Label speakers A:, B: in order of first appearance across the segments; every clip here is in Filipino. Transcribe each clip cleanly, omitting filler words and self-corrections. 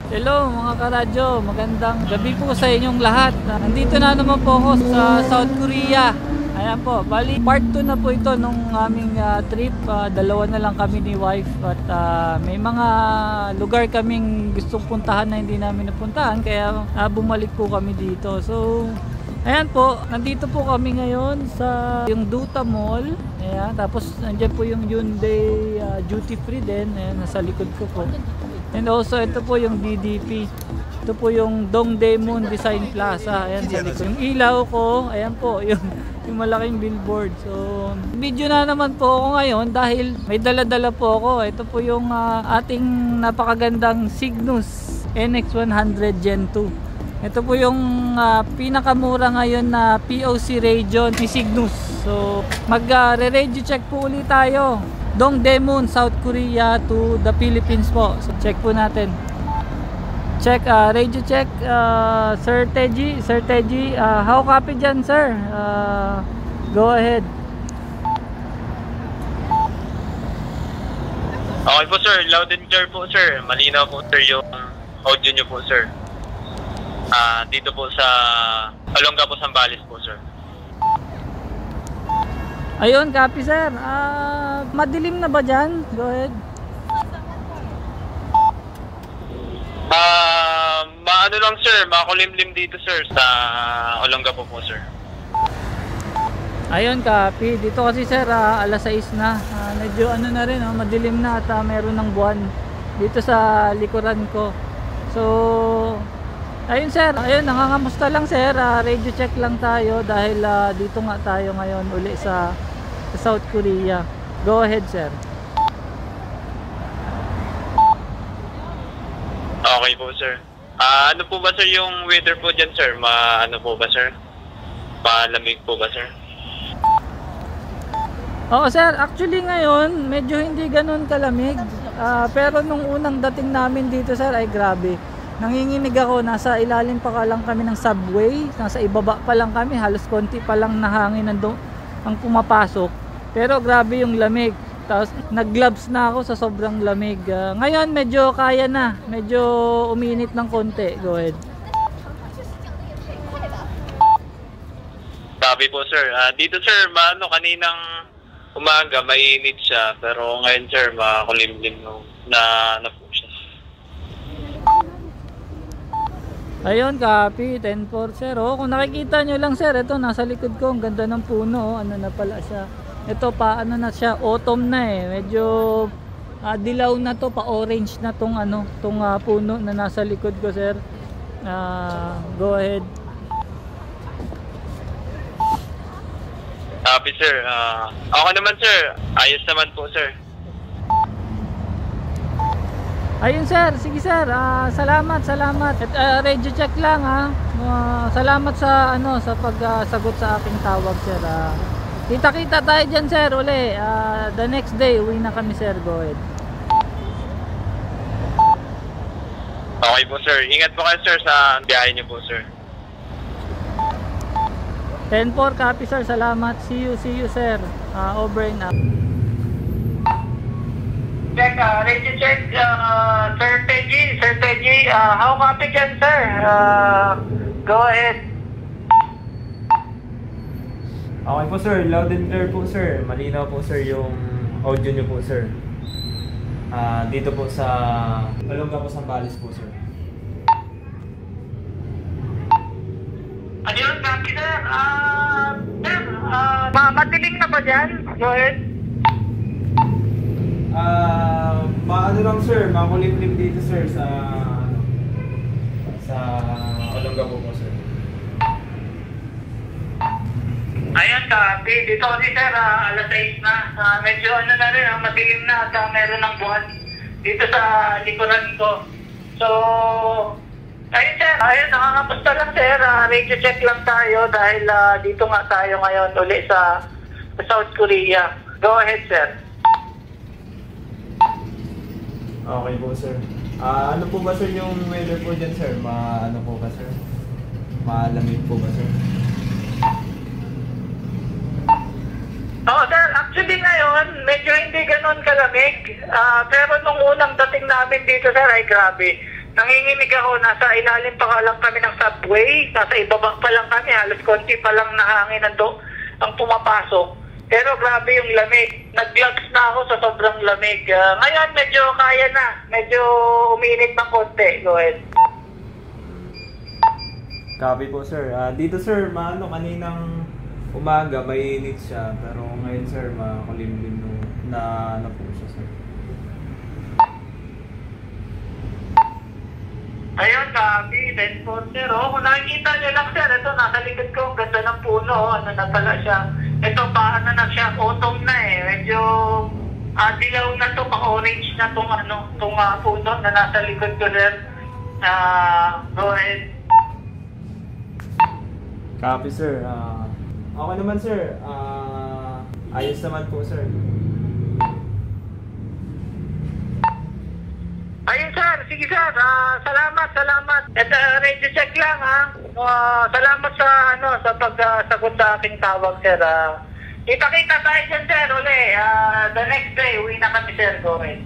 A: Hello mga karadyo, magandang gabi po sa inyong lahat. Nandito na naman po ako sa South Korea. Ayan po, bali part 2 na po ito nung aming trip. Dalawa na lang kami ni wife at may mga lugar kaming gustong puntahan na hindi namin napuntahan, kaya bumalik po kami dito. So ayan po, nandito po kami ngayon sa yung Duta Mall. Ayan, tapos nandiyan po yung Hyundai duty free din. Ayan, nasa likod ko po. And also ito po yung DDP. Ito po yung Dongdaemun Design Plaza. Ayan sa likod. Yung ilaw ko, ayan po, yung malaking billboard. So, video na naman po ako ngayon dahil may dala-dala po ako. Ito po yung ating napakagandang Cygnus NX100 Gen 2. Ito po yung pinakamura ngayon na POC region ni Cygnus. So, mag-re-radio check po ulit tayo. Dongdaemun, South Korea to the Philippines po. So check po natin. Check, radio check, Sir Teji, how copy dyan, sir? Go ahead.
B: Okay po sir, loud and clear po sir. Malinaw po sir yung audio nyo po sir. Dito po sa Olongapo, Zambales po sir.
A: Ayun, copy sir. Madilim na ba dyan? Go ahead.
B: Maano lang sir, makulimlim dito sir sa Olongapo po sir.
A: Ayun, copy. Dito kasi sir, alas 6 na. Medyo ano na rin, madilim na at meron ng buwan dito sa likuran ko. So, ayun sir, ayun, nangangamusta lang sir. Radio check lang tayo dahil dito nga tayo ngayon uli sa South Korea. Go ahead sir.
B: Okay po sir. Ano po ba sir yung weather po dyan sir? Ano po ba sir? Malamig po ba sir?
A: Oo sir, actually ngayon medyo hindi ganun kalamig. Pero nung unang dating namin dito sir ay grabe. Nanginginig ako, nasa ilalim pa lang kami ng subway, nasa ibaba pa lang kami, halos konti pa lang na hangin ang pumapasok. Pero grabe yung lamig. Tapos nag-gloves na ako sa sobrang lamig. Ngayon medyo kaya na, medyo uminit ng konti. Go ahead.
B: Sabi po sir, dito sir, kaninang umaga mainit siya, pero ngayon sir, makulimlim na po siya.
A: Ayun, copy, 10-4 sir. Kung nakikita nyo lang sir, ito nasa likod ko, ang ganda ng puno. Ano na pala siya. Ito pa, ano na siya, autumn na eh. Medyo dilaw na to, pa orange na tong puno na nasa likod ko sir. Go ahead.
B: Happy sir. Ako naman sir, ayos naman po sir.
A: Ayun sir, sige sir. Salamat. At radio check lang ha. Salamat sa sa pagsagot sa aking tawag sir. Kita-kita tayo diyan sir uli. The next day uwi na kami sir. Go ahead.
B: Okay po sir. Ingat po kayo sir sa biyahe niyo po sir.
A: 10-4 copy sir. Salamat. See you sir. Over and out.
C: Check, radio check, Sir Teji, how copy dyan, sir? Go ahead.
D: Okay po sir, loud and clear po sir. Malinaw po sir yung audio nyo po sir. Dito po sa Olongapo, Zambales po sir.
C: Ano yun, copy sir? Sir, madilim na ba dyan? Go ahead.
D: Maano lang sir, makulimlim dito sir sa Olongapo po sir.
C: Ayan, copy. Dito kasi sir, alas 6 na. Medyo na rin, madilim na at meron ng buwan dito sa likuran ko. So, ayun sir, ayun, nakakamusta lang sir. Radio check lang tayo dahil dito nga tayo ngayon uli sa South Korea. Go ahead sir.
D: Okay po sir. Ano po ba sir yung weather po dyan sir? Ano po ba sir? Malamig po ba sir?
C: Oo sir, actually ngayon, medyo hindi ganun kalamig. Pero nung unang dating namin dito sir ay grabe. Nanginginig ako, nasa ilalim pa lang kami ng subway, nasa ibaba pa lang kami, halos konti pa lang na hangin ang pumapasok. Pero grabe yung lamig. Nag-gloves na ako sa sobrang lamig. Ngayon medyo kaya na, medyo uminit ng konti. Go ahead.
D: Copy po sir. Dito sir, kaninang umaga mainit siya, pero ngayon sir, makulimlim na po siya sir.
C: Ayun, copy. 10-4, sir. Kung nakikita nyo lang, sir, ito, nasa likod ko, ang ganda ng puno. Ano na pala siya. Ito, paano na siya, autumn na eh. Medyo dilaw na to, pa-orange na tong puno na nasa likod ko, sir. Go ahead.
D: Copy sir. Okay naman sir. Ayos naman po sir.
C: Ayun, sir. Sige, sir. Salamat. At radio check lang, ha. Salamat sa pagsagot sa aking tawag, sir. Kita-kita tayo dyan, sir. Uli. The next day, uwi na kami, sir. Go ahead.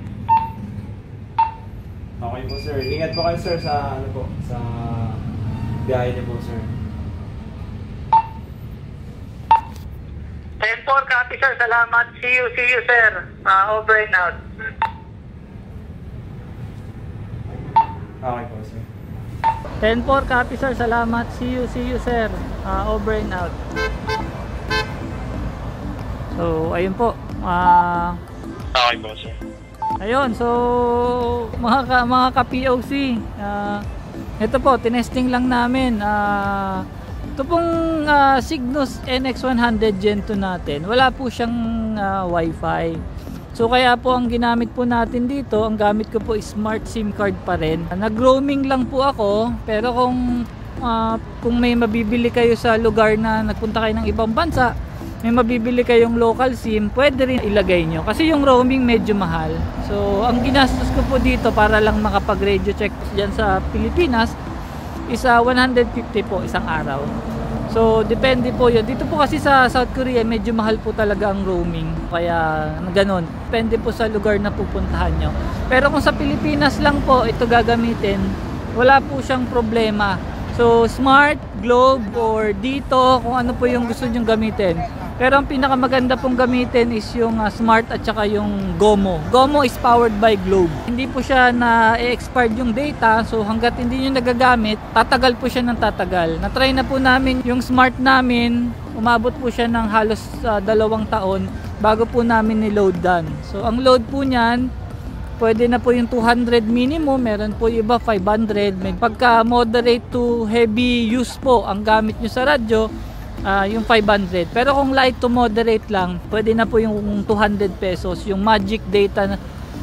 D: Okay po sir. Ingat po kayo sir sa sa biyahe niyo po sir.
C: 10-4, copy, sir. Salamat. See you, sir. Over and out.
D: Okay po sir.
A: 10-4 copy sir, salamat. See you sir. Over and out. So ayun po.
B: Okay po, sir.
A: Ayun, so mga ka-POC, ito po, tinesting lang namin. Ito pong Cygnus NX100 Gen 2 natin, wala po siyang Wi-Fi. So kaya po ang ginamit po natin dito, ang gamit ko po is smart SIM card pa rin. Nag-roaming lang po ako, pero kung may mabibili kayo sa lugar na nagpunta kayo ng ibang bansa, may mabibili kayong local SIM, pwede rin ilagay nyo. Kasi yung roaming medyo mahal. So ang ginastos ko po dito para lang makapag-radio check dyan sa Pilipinas is 150 po isang araw. So depende po yun. Dito po kasi sa South Korea medyo mahal po talaga ang roaming. Kaya ganun. Depende po sa lugar na pupuntahan nyo. Pero kung sa Pilipinas lang po ito gagamitin, wala po siyang problema. So Smart, Globe, or dito kung ano po yung gusto nyong gamitin. Pero ang pinakamaganda pong gamitin is yung Smart at saka yung GOMO. GOMO is powered by Globe. Hindi po siya na-expired yung data. So hanggat hindi nyo nagagamit, tatagal po siya ng tatagal. Na-try na po namin yung Smart namin. Umabot po siya ng halos 2 taon bago po namin ni-load done. So ang load po niyan, pwede na po yung 200 minimum, meron po yung iba 500. May pagka moderate to heavy use po ang gamit nyo sa radyo, yung 500. Pero kung light to moderate lang, pwede na po yung 200 pesos. Yung Magic Data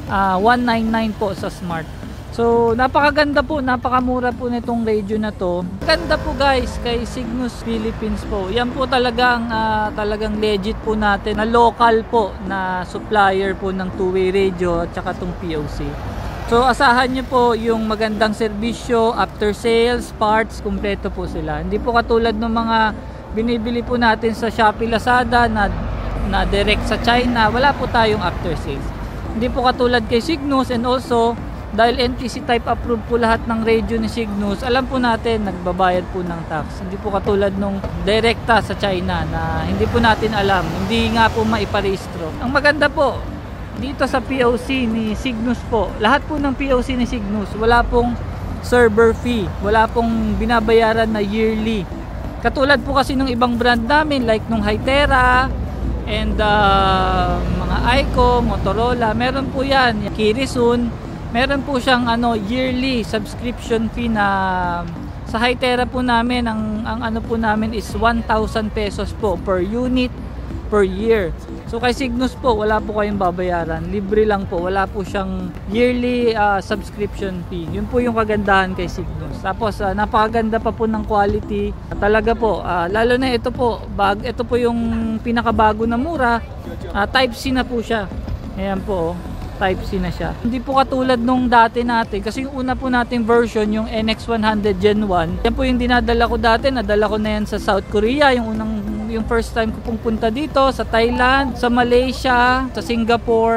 A: 199 po sa Smart. So napakaganda po, napakamura po nitong radio na to. Ganda po guys kay Cygnus Philippines po. Yan po talagang legit po natin na local po na supplier po ng two-way radio at saka tong POC. So asahan nyo po yung magandang serbisyo, after sales, parts, kumpleto po sila. Hindi po katulad ng mga binibili po natin sa Shopee, Lazada na direct sa China. Wala po tayong after sales. Hindi po katulad kay Cygnus, and also dahil NTC type approved po lahat ng radio ni Cygnus, alam po natin nagbabayad po ng tax. Hindi po katulad nung direkta sa China na hindi po natin alam, hindi nga po maiparehistro. Ang maganda po dito sa POC ni Cygnus po, lahat po ng POC ni Cygnus, wala pong server fee, wala pong binabayaran na yearly. Katulad po kasi ng ibang brand namin like nung Hytera and mga Aiko, Motorola, meron po yan. Kirisun, meron po siyang yearly subscription fee na sa Hytera po namin, ang ano po namin is 1,000 pesos po per unit per year. So kay Cygnus po, wala po kayong babayaran. Libre lang po. Wala po siyang yearly subscription fee. Yun po yung kagandahan kay Cygnus. Tapos napakaganda pa po ng quality. Talaga po, lalo na ito po, ito po yung pinakabago na mura. Type C na po siya. Ayan po, Type C na siya. Hindi po katulad nung dati natin. Kasi yung una po nating version, yung NX100 Gen 1. Yan po yung dinadala ko dati. Nadala ko na yan sa South Korea. Yung first time ko pong punta dito, sa Thailand, sa Malaysia, sa Singapore.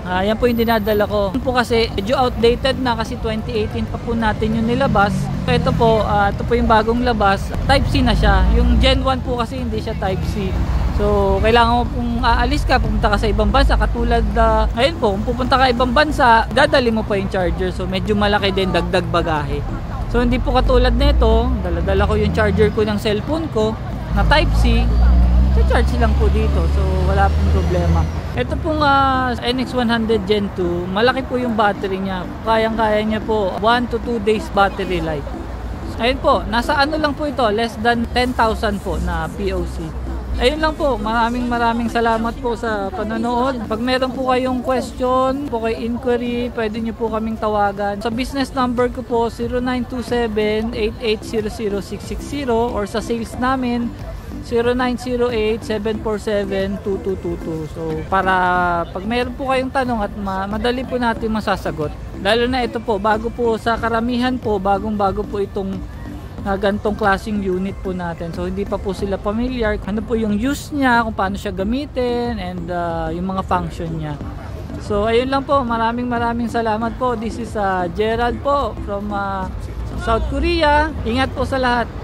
A: Yan po yung dinadala ko. Yan po kasi medyo outdated na kasi 2018 pa po natin yung nilabas. Ito po yung bagong labas. Type C na siya. Yung Gen 1 po kasi hindi siya Type C. So, kailangan mo kung aalis ka, pupunta ka sa ibang bansa. Katulad ngayon po, kung pupunta ka ibang bansa, dadali mo pa yung charger. So, medyo malaki din, dagdag bagahe. So, hindi po katulad nito. Dala-dala ko yung charger ko ng cellphone ko na Type C. Charge lang po dito. So, wala pong problema. Ito pong NX100 Gen 2, malaki po yung battery niya. Kayang-kaya niya po 1 to 2 days battery life. Ayun po, nasa ano lang po ito, less than 10,000 po na POC. Ayun lang po, maraming salamat po sa panonood. Pag meron po kayong question, po kay inquiry, pwede nyo po kaming tawagan. Sa business number ko po, 0927-8800-660 or sa sales namin, 0908-747-2222. So, para pag mayroon po kayong tanong at madali po natin masasagot. Lalo na ito po, bago po sa karamihan po, bagong-bago po itong gantong klaseng unit po natin. So, hindi pa po sila familiar. Ano po yung use niya, kung paano siya gamitin, and yung mga function niya. So, ayun lang po. Maraming salamat po. This is Gerald po from South Korea. Ingat po sa lahat.